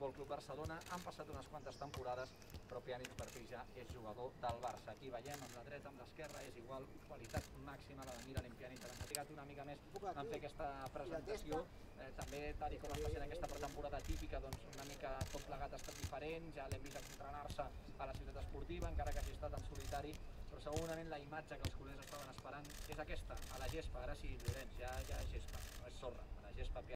Futbol Club Barcelona. Han passat unes quantes temporades, però Pjanic per fi ja és jugador del Barça. Aquí veiem amb la dreta, amb l'esquerra, és igual, qualitat màxima la de Miralem Pjanic. L'han castigat una mica més en fer aquesta presentació. També, tal com està sent aquesta pretemporada típica, una mica tot plegat ha estat diferent. Ja l'hem vist entrenar-se a la ciutat esportiva, encara que hagi estat en solitari, però segurament la imatge que els culers estaven esperant és aquesta, a la gespa. Ara sí, Llorenç, ja és gespa, no és sorra, a la gespa Pjanic.